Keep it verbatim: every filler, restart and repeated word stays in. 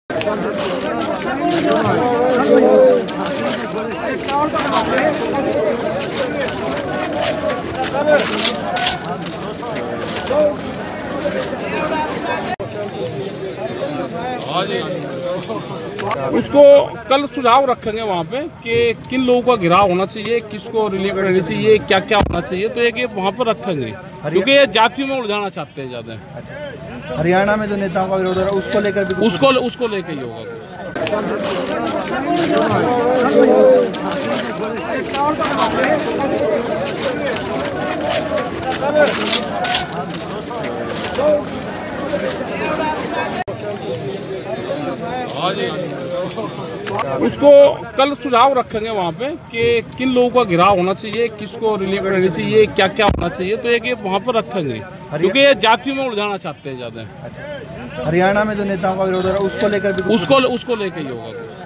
उसको कल सुझाव रखेंगे वहाँ पे कि किन लोगों का घिराव होना चाहिए, किसको रिलीव करनी चाहिए, क्या क्या होना चाहिए, तो एक ये वहाँ पर रखेंगे क्योंकि ये जातियों में उलझाना चाहते हैं ज़्यादा। अच्छा। हरियाणा में जो नेताओं का विरोध हो रहा है उसको लेकर भी उसको उसको लेकर ही होगा। उसको कल सुझाव रखेंगे वहाँ पे कि किन लोगों का घिराव होना चाहिए, किसको रिलीव करनी चाहिए, क्या क्या होना चाहिए, तो एक ये वहाँ पर रखेंगे क्योंकि ये जातियों में उलझाना चाहते हैं ज़्यादा। अच्छा। हरियाणा में जो नेताओं का विरोध हो रहा है उसको लेकर भी उसको उसको लेकर ही होगा।